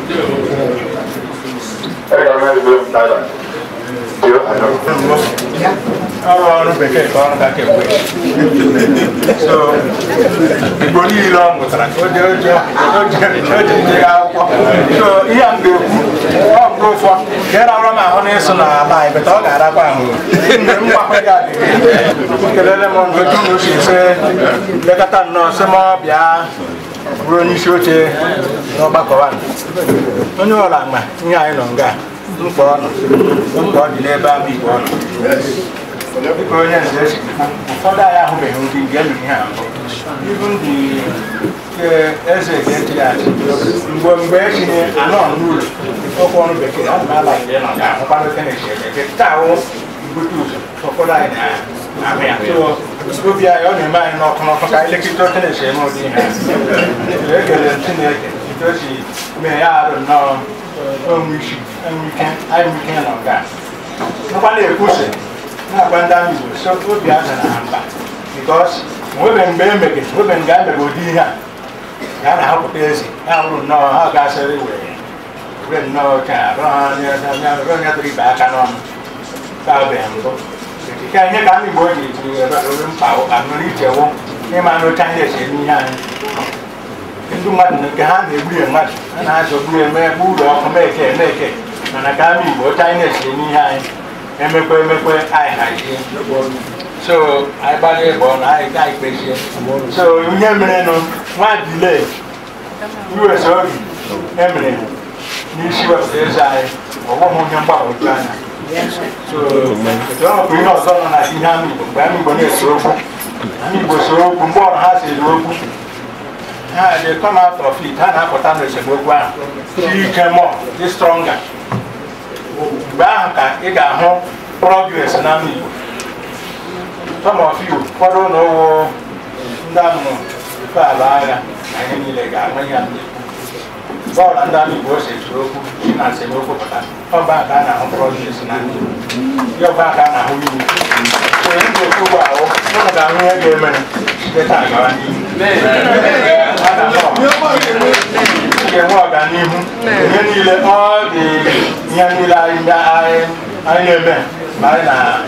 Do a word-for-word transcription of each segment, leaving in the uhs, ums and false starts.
Our Becca, so go long with that. So, young go for get around my honest on our life, but all that about who say, let us know some more, yeah, running shooting, no back one. No, no, I know. Look for the labor people. Because for that, I have been getting here. Even the essay get here. When we're here, I know rule. If one of the kids, I like them. I'm going to finish it. Get towels, good use for that. I mean, so if you are on your mind, not come up, I like it to finish it. Because she may, I don't know. Um, we should, and we can, I we can on that. Nobody push it. Now, when down you so good, we have an answer. Because women may make it, women got to go here. And how to pay it. I don't know how guys everywhere. We know, can't run, you're going to be back on Alabama. If you can't get any body to a power, I'm going to reach your home. You might not time this in the hand. Into mud and the hand, they bring much, and I shall be a mere mood or make it, make it, and I can't be what I need in the eye, and make where I hide. So I buy a bone, I die patient. So you never know why delay. You were sorry, Emily. You see what there's I, or one more number of Ghana. So don't bring us on as in Hammy, but I'm going to so. I mean, was so, more has a rope. They come out of it, and I put on the same ground. She came up, she's stronger. Banka, it got home, progress, and I mean, some of you, I don't know, Damo, Falaga, and any leg, I mean, all and Dami was a trope, she not say no for that. Come back and I progress, and I mean, you're back and I will. So, you go to our own, down here, the time. You walk and you need all the Yanila in the eye. I never, Marina,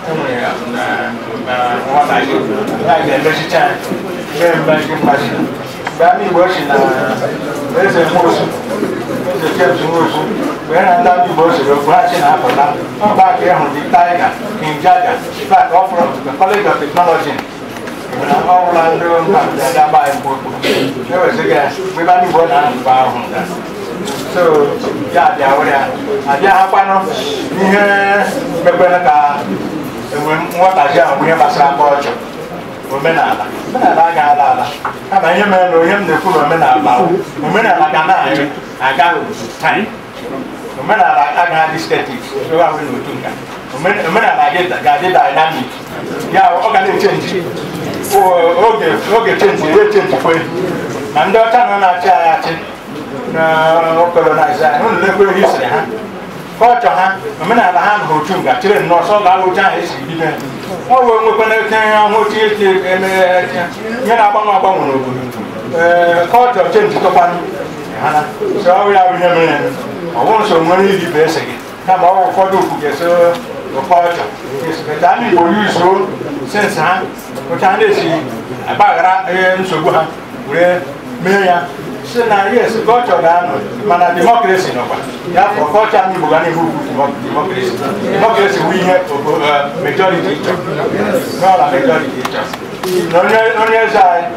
what I do, like the Mexican, very much machine. Bammy washing, there's a motion, there's a James motion. When I love you, boys, you're flashing up on that. Come back here on the Tiger, King Jaga, in fact, offer the College of Technology. All I do, I buy a book. There was a guy, we buy one and buy that. So, yeah, they are there. I have one of here, Bebenaca, and what I have, we have a support. Women are like Gala. Have I ever know him the full women are women are like an I got time. Women are like I got this static, so I will do that. Women are like that, got it dynamic. Yeah, okay, change. Oh, okay, okay, change, change for you. And don't turn on a child. No, colonize that. Only live history, huh? Culture, huh? A man at the hand who took that children, no, so I will try his event. Oh, when I can, what is it? And you're not going to culture change to one. So we are remembering. I want some money to be basic. Come over for you, yes, sir. Culture. Yes, but I mean, for you, so since huh? What I see about and so good. Where Mayor, so now, yes, culture, man, democracy. Yeah, for culture, I'm going to democracy. Democracy, we have majority. Not a majority. Only as I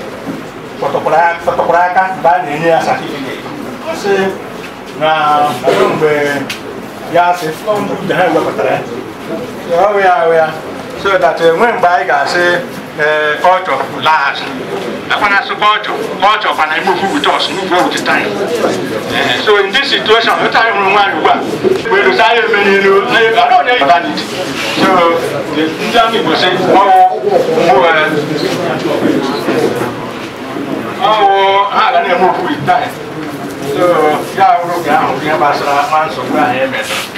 photograph by the near certificate. Now, I don't be. Yes, it's from the hell of a threat. So we are, we are. So that when by I say, culture large. I want to support culture and I move with us, move with the time. So in this situation, the time we want to work, we decided many, I don't know about it. So the people say, oh, oh, I don't move with time. So, yeah, we're going to have a answer for him.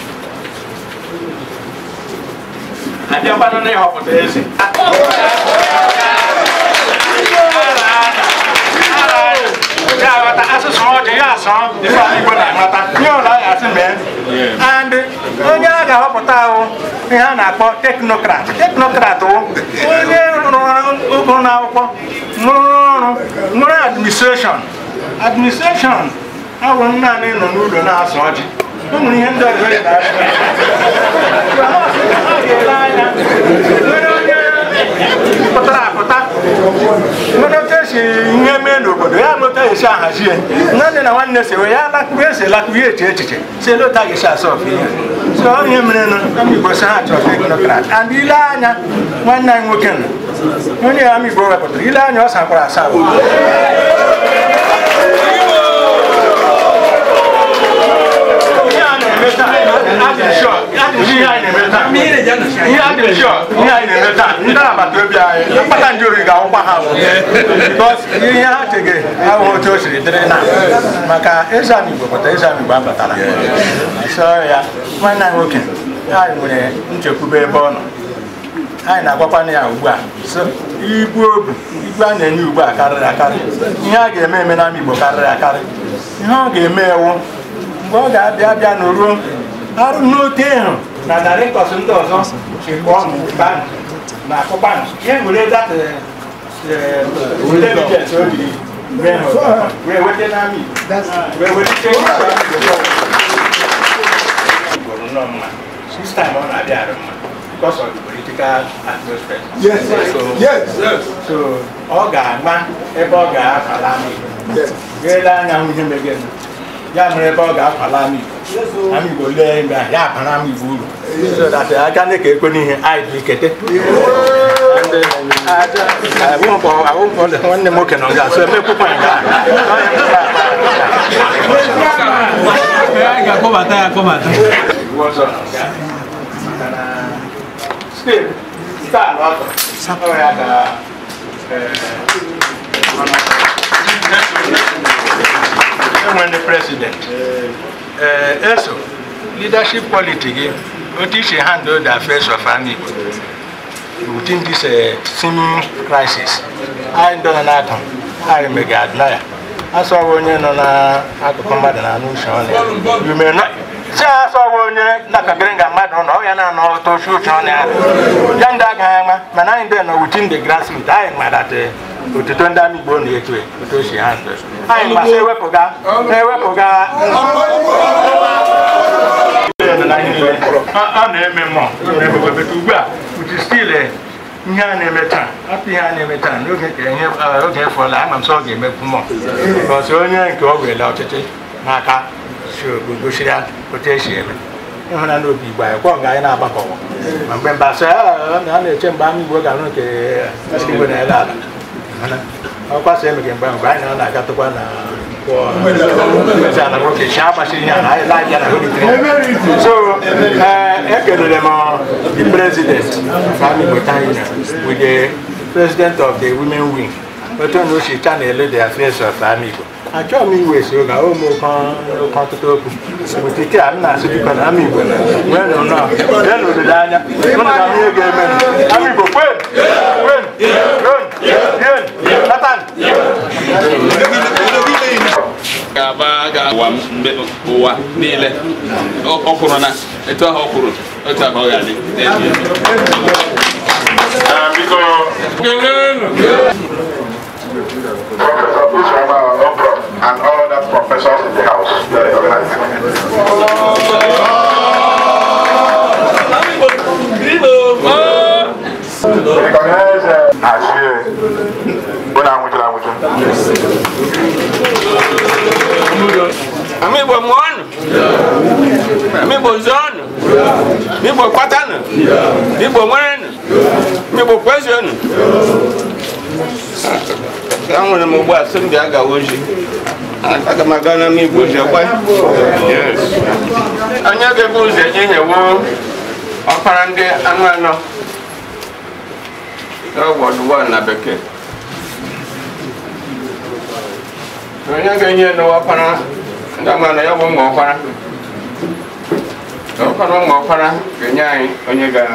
I don't want to know how to do it. Jawata asụsụ ọjị ya asọ ife Igbo na-amata ihe ụlọ ya asị mee and onye a ga-ahọpụta ahụ ihe a na-akpọ teknokrat teknokrat wụ onye rụrụ ụgụ n'akwụkwọ mụrụ ọrụ nwere administreshọn administreshọn awụ naanị nọ n'ụlọ na-asụ ọjị o nwere ihe ndị ọzọ ya ga-ele anya nwere onye pụtara apụta nwere otu esi ihe mee n'obodo ya mụta esi ahazie nwanne na nwanne sewe ya lakụrụ ese lakụrụ ya eche echiche si elu otu a ga-esi asọfụ ihe so ihe mere na Igbo si ha chọrọ teknokrat and ile anya nwanne anyị nwoke nọ onye ama Igbo wepụtara ile anya ọ sakwara asa ihe a dị sure ihe anyị na-eme taa ndị agbata obi anyị mkpata ndị ori ga-awụkwa ha ihe ha chege ahụ otu o siri dịrị na maka Ezam Igbo pụta Ezam Igbo abatara so ya nwanne anyị nwoke anyị nwere nchekwube ebe ọ nọ anyị na-agwakwana ya ugbu a so ibu obu ibu a na-enye ugbu a karịrị akarị ihe a ga-eme eme n'ama Igbo karịrị akarị ihe ọ ga-eme ewu mgbe ọ ga-abịa abịa n'oruo arụ n'ote ịhụ na directors ndị ọzọ chịkọọ na akụkpanụ ihe nwere data intelligence o jiri wee weta n'ama Igbo wee welite Igbo nnọọ mma sistem ọ na-abịa arụ mma because of the political atmosphere. Yes, so, yes, yes. So ọ ga-agba ebe ọ ga-afala ama Igbo ga-ele anya hụ ihe megere ya mere ebe ọ ga-afala ama Igbo ama Igbo lee ebe ya apara ama Igbo uru so that aka ndị ka ekwe n'ihe anyị dị ikete nwanne m nwoke nọ ga so emekwukwa ya ga-akpọbata ya akpọbata Steve, stand up. Sorry, I got. When the president, uh, also leadership politics, what is she handle the affairs of family within this uh, seeming crisis? I don't know. I may get admire. I saw when you know I could come back and I know you may not. Sa so wonye na kabrenga madu no ya na no to shoot on ya yanda ga mana inde no within the grassroots ai madate otuto nda mi gbo na etu e to shi hand ai ma se wepoga e wepoga a na eme mo na be be tu gba which is still eh ihe a na-eme taa apụ ihe a na-eme taa n'oge ka ihe oge efọla ama m sọ ọ ga-emekwu mọ because onye nke ọ gwele ọchịchị n'aka gosiri otu esi eme ịhụna n'obi Igbo anyị kwọ nga anyị na-agbakọwa ma mgbe mba sị a na-eche mgbe ama Igbo ga-arụ nke Igbo na-ele ala ọkwa sị emege mgbe mgbe anyị na ọ na-agatụkwa na ala nwoke chi agbachiri ihe na anyị laịbịa na holitre so ekelere m the president of Ama Igbo Town Union with the president of the women wing otu na ochi cha na-ele the affairs of Ama Igbo achọrọ m iwe so ga ụmụ oke ọtụtụ okwu bụta ike a m na-asị biko na Ama Igbo nwee nọ nọ bịa n'obodo anya ụnụ ga ahụ ihe ga-eme Ama Igbo kwen kwen ron yen natan ga-aba ga-awa ụwa niile ọ kwụrụ na etu ahụ ọ kwụrụ otu ahụ ọ ga-adị Professor Bushama and all the professors in the house. Very organized. Recognize Ashie. When I'm with you, I'm with you. Ama Igbo mụọnụ, Ama Igbo zọọnụ, Ama Igbo kwatanụ, Ama Igbo nwerenụ, Ama Igbo kwezienụ. Enwere m ugbu a sị m bịa gawa ozi aga m aga n'Ama Igbo ozi ọkwa onye ga-ebu ụzọ enyewo ọkpara ndị anụ anọ World War na bekee onye ga-enye n'ụwa ọkpara ndị anụ anọ ya bụ ụmụ ọkpara ọkpara ụmụ ọkpara ga-enye anyị onye ga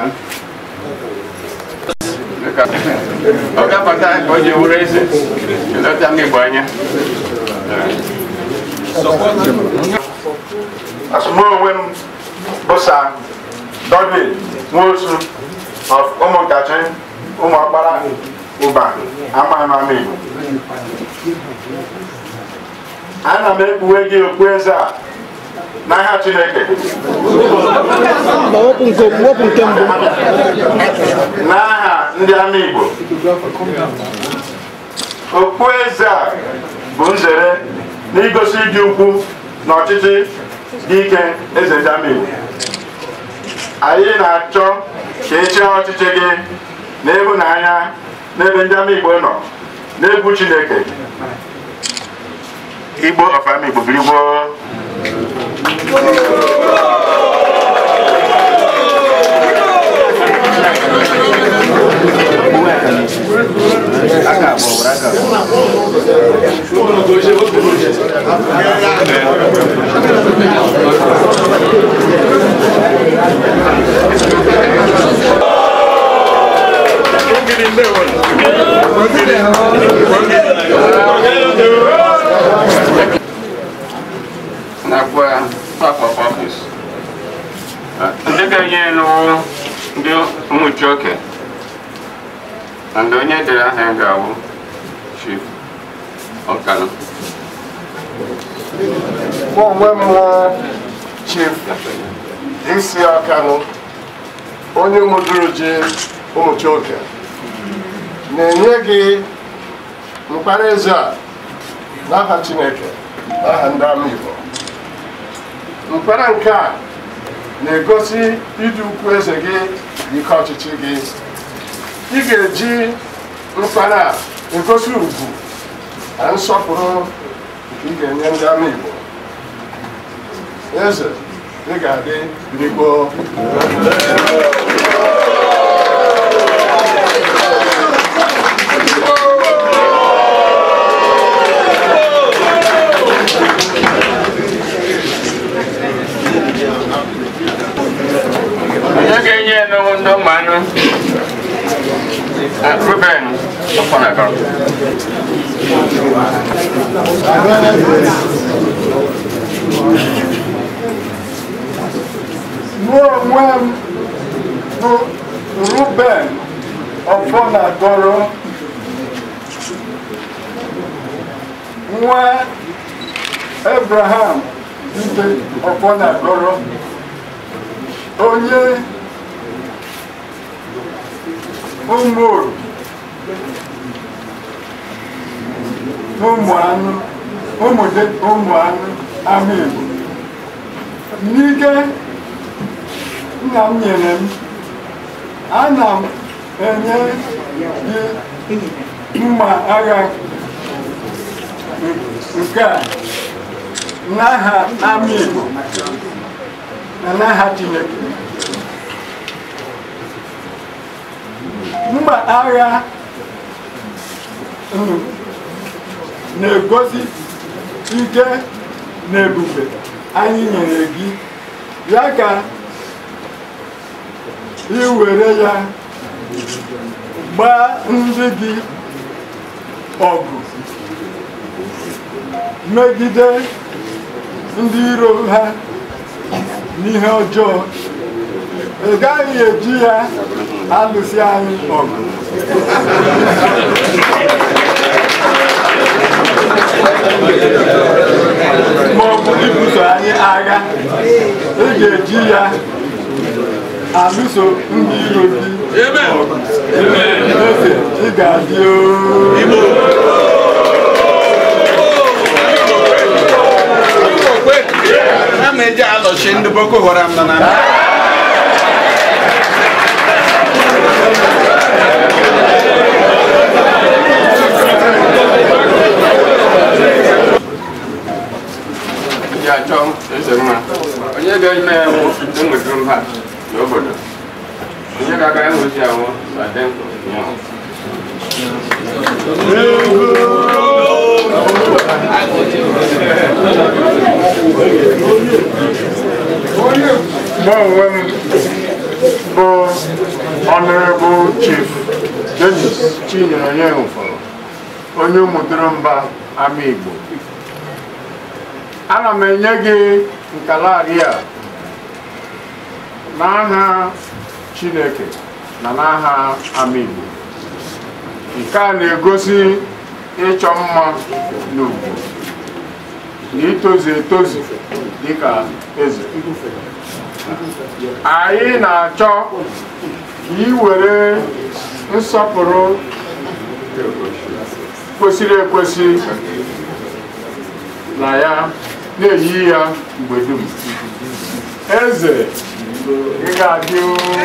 ọ ga-apụta ka o ji wuru eze eleta Ama Igbo anya Asumwe Bosa Dudley Nwosu of Omokachi Umokpara Uba Amamami. Ana m ekpuwe gị okpueze a n'aha Chineke n'aha ndị ama Igbo. Okpueze a bụ nzere n'igosi ịdị ukwu na ọchịchị dị ike eze ndị ama Igbo. Anyị na-achọ ka e chee ọchịchị gị n'ịhụnanya n'ebe ndị ama Igbo nọ, n'egwu Chineke. Igbo of Ama Igbo Igbo. Nakwa papa office. Ndị ga-enye n'ụwa ndị ụmụchoke na ndị onye dere aha ga-awụ Chief Ọkano. Onwe m Chief Isi Ọkano, onye mụdụrụ ji ụmụchoke, na-enye gị mkpara eze a n'aha Chineke, n'aha ndị ama Igbo. Mkpara nke a na-egosi ịdị ukwu eze gị ike ọchịchị gị. Ị ga-eji mkpara a egosi ugwu na nsọpụrụ nke ị ga-enye ndị ama Igbo. Eze, ị ga-adị birigbo. Onye no manu Ruben Ofonagaro. Ruben Ofonagaro nwa Abraham Ibe Ofonagaro onye ụmụ ụmụ anụ ụmụ ụmụ anụ ama Igbo n'ike nna m nyere m, ana m enye gị mma agha nke a n'aha ama Igbo na n'aha Chineke. Mma agha na-egosi ike na ebube anyị nyere gị, ya ka ị were ya gbaa ndị gị ọgụ megide ndị iro ha n'ihe ọjọọ. Ị gaghị eji ya alụsị anyị ọgụ. Ma ọ bụ ibuso anyị agha, ị ga-eji ya alụso ndị iro gị ọgụ. Eze, ị ga-adị ooo. Meja alo shindu boko haram na na. Ya chong esemma. Onye ga-eme ewu enwetụrụ mba n'obodo. Onye ga-aga enwezi ahụ Sadenko nyaahụ. Bụ Honorable Chief Dennis Chinyere Onyenwufọrọ, onye ụmụdịrị mba ama Igbo, ana m enye gị nkalari a n'aha Chineke na n'aha Amigbo. Nke a na-egosi ịchọ mma n'ugwu na itozu etozu dịka eze. Anyị na-achọ ka ị were nsọpụrụ kwesịrị ekwesị na ya na-eyi ya mgbe dum. Eze, ị ga-adị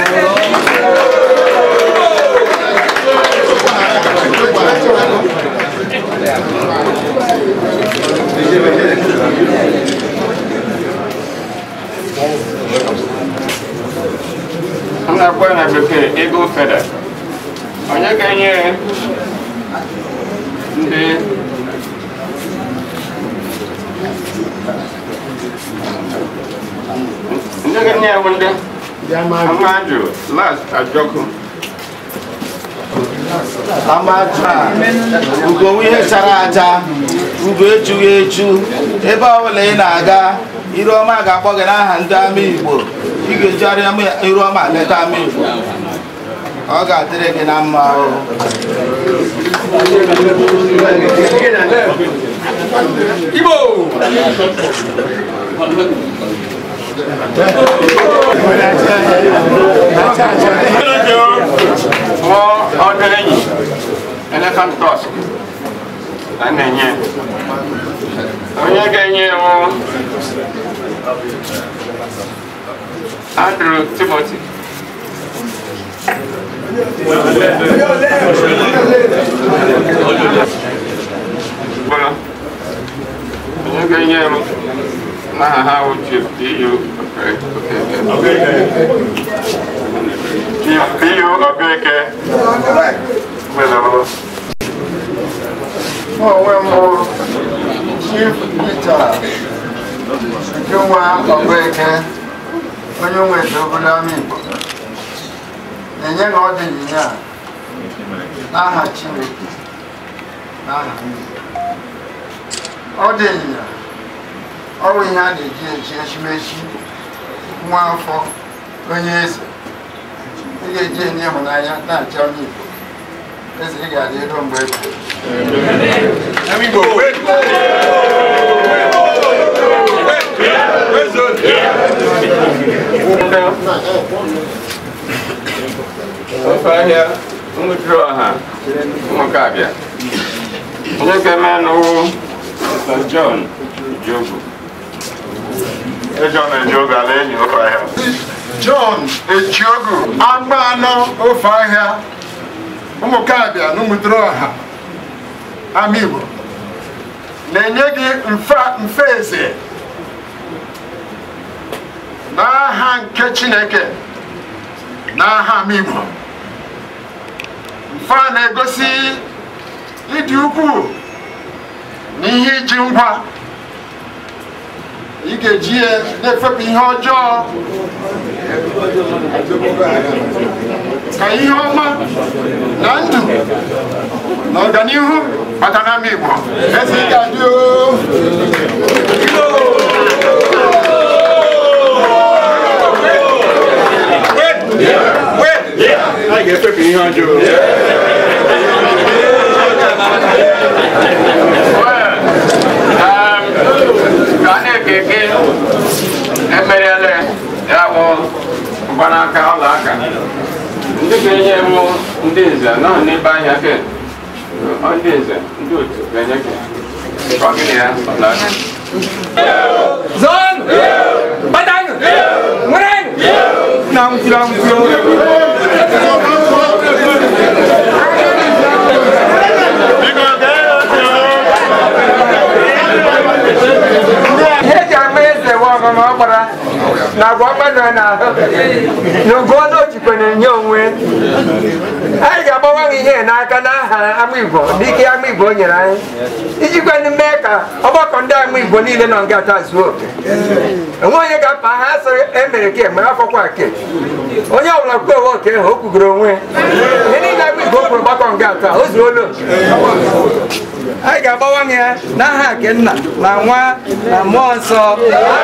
I'm not going to prepare eagle feather. Onye ga-enye ndị ndị ga-enye ewu ndị Amaju last Ajoku. Amaju ugo ihe chara aja, ugo echughị echu, ebe ọbụla ị na-aga Iruọma ga-akpọ gị n'aha ndị Amigbo. Ị ga-eji Iruọma leta Amigbo. Ọ ga-adịrị gị na mma o. Igbo! For ordering elephant tusk. And then, yeah. Onye ga-enye ewu Andrew Timothy. Onye ga-enye ewu n'aha ha uche P.U. P.U. Okeke. onwe mbụ Chief Peter Ujunwa Okeke, onye nweta obodo Amigbo, na-enye na ọ dị ịnyịnya n'aha Chineke n'aha Amigbo. Ọ dị ịnyịnya, ọ bụ ihe a na-eji echi echimechi nwa afọ onye eze. Ị ga-eji enye ịhụnanya na-achọ Amigbo. Eze ị ga-adị elu mgbe ebi. Amigbo, wait! Ofe ahịa nwetụrụ ọha nwoke abịa. Onye ga-eme n'ụwụ Mister John Ejiogu. John Ejiogu ala enyi ofe ahịa. John Ejiogu agba anọ ofe ahịa ụmụkabịa na ụmụdịrị ọha Amigbo na-enye gị mfe eze n'aha nke Chineke n'aha Amigbo. Mfe a na-egosi ịdị ukwuu na ihe iji ngwa ị ga-eji ya na-efepụ ihe ọjọọ ka ihe ọma na ndụ na ọganihu maka na Amigbo. Eze ị ga-adị o. I get to be on you. Gane keke emerele ya wo banaka alaka. Ndị ga-enye m ndị nze nọ n'ebe ahịa ke. Ndị nze ndị otu ga-enye ke. Ọ gịnị ya ọlaka. Zon! Badang! Nweren! Na mfira mfira. na gwamana na no gono chikwane nyonwe ai ga bawa ihe na aka na ha Amigbo dike Amigbo nyere anyị ijikwa ni meka ọgbakọ ndị Amigbo niile nọ nga taa zuo enwe onye ga-apa ha sịrị emere ke mara afọkwa ke onye ọbụla kwe owo ke ha okwugoro onwe ihe niile Amigbo kwuru ọgbakọ nga taa o zuolo anyị ga-agbawa ya n'aha nke Nna na Nwa na Mmụọ Nsọ.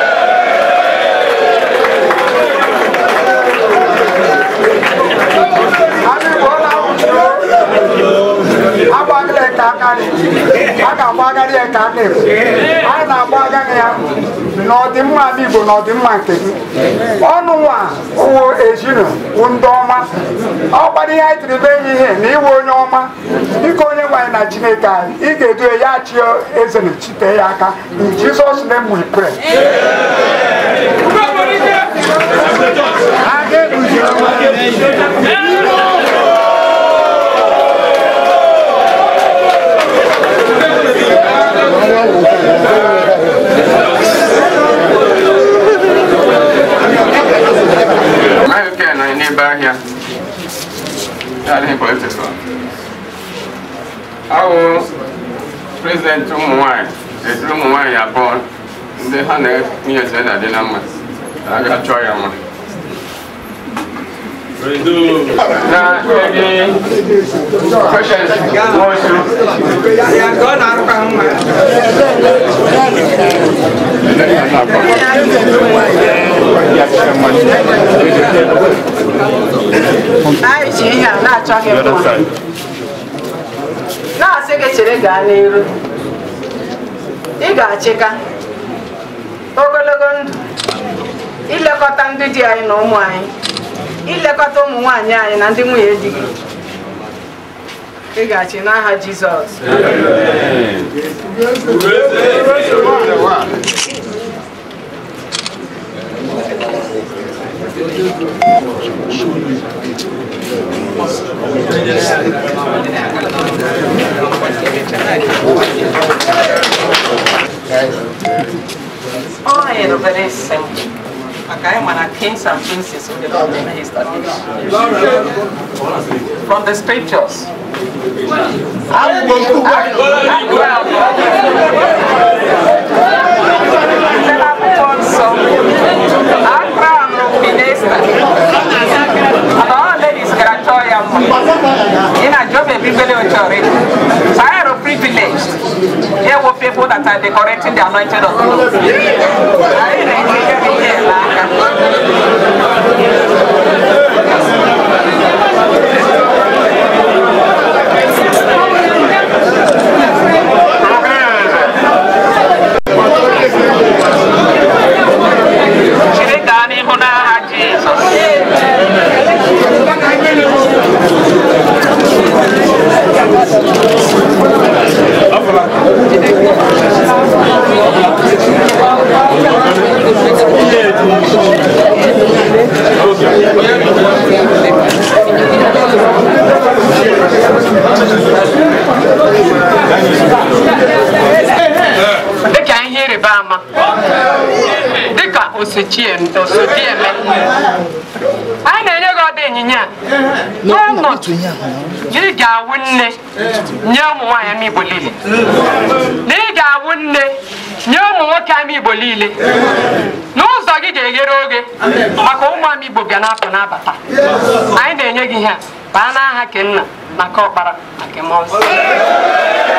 Agbagara ka aka dị, a ga-agbagara ya ka aka efu. Anyị na-agbagara ya n'ọdịmma ndị Igbo na ọdịmma nke gị. Ọnụ nwa wụ ezinụ wụ ndị ọma. Ọ gbara ihe anyị tiri be enyi ihe na iwe onye ọma. Dịka onye nwanyị na Chineke anyị, ị ga-edu ya chi eze na chite ya aka. In Jesus' name we pray. Our President Umuwai, the Umuwai are born, the Hane, me as an Adinama. I got Choyama. Now, any questions? Yeah, go now. I see here, not talking about. Na-asị gị chere gaa n'iru, ị ga-achịka ogologo ndụ ilekọta ndị di anyị na ụmụ anyị, ilekọta ụmụ nwaanyị anyị na ndị nwunye di gị. Ị ga-achị n'aha Jizọs. Oh, it's very simple. Okay, I'm a kings and princes of the Lord in history. From the scriptures. So I am privileged. Here were people that are decorating the anointing of God. I never got any. No, not you got one day. No more, I mean, believe it. They got one day. No more, can be believe it. No, so get a year. I call my book and up and up. I didn't hear Bana Haken, Macopara, Hakemos.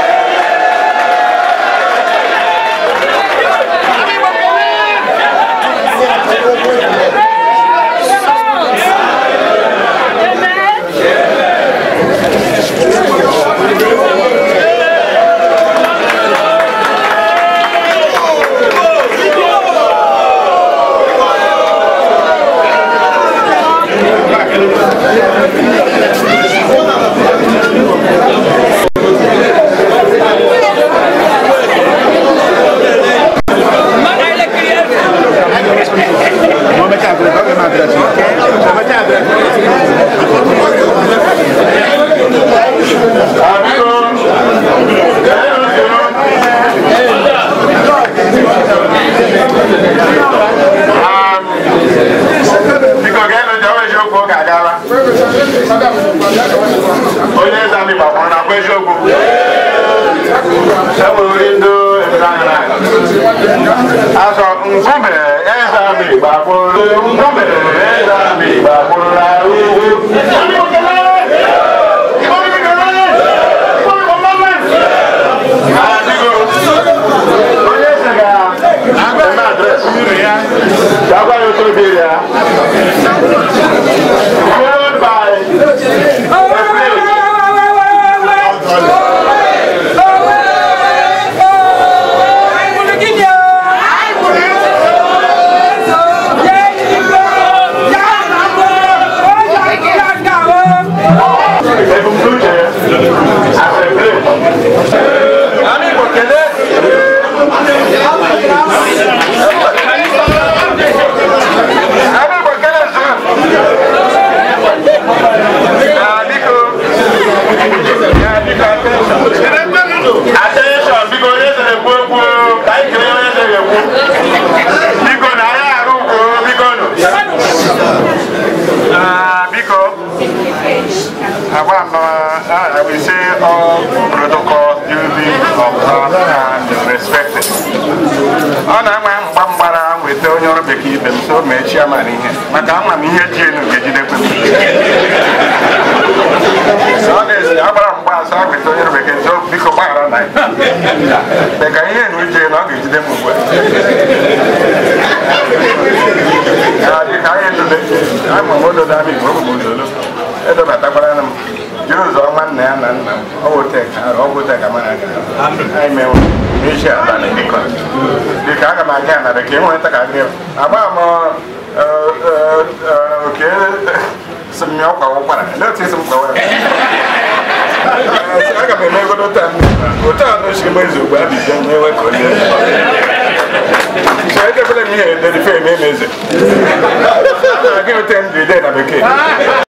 I will say all protocols duly observed and respected. Ọ na-enwe mgbamgbara weta onye ọrụ bekee ibe m so mee chairman ihe maka ama m ihe ji enu ga-ejidekwe m. Ọ na-esi agbara mgba asọ weta onye ọrụ bekee so biko gbaghara na ya. Dịka ihe enu ji enu ọ ga-ejide m ugbu a. Dịka anyị ndụle ama m ododo amị bụ ogbugbo ozolo edobatakwara m jiri ụzọ nwanne ya na nna m ọ wụte ka mara aga anyị mewe n'echi ala na dịkọ dịka aga m aga na dịka enweta ka agị agba m oke si m ya ọkwa ụkwara n'otu isi m kwawara aga m emegodo taa otu a n'ochi m ezu ugbu a bụ ije nyewe ka onye edebere m ihe ederife eme emeze a na-aga ote ndụ ide na bekee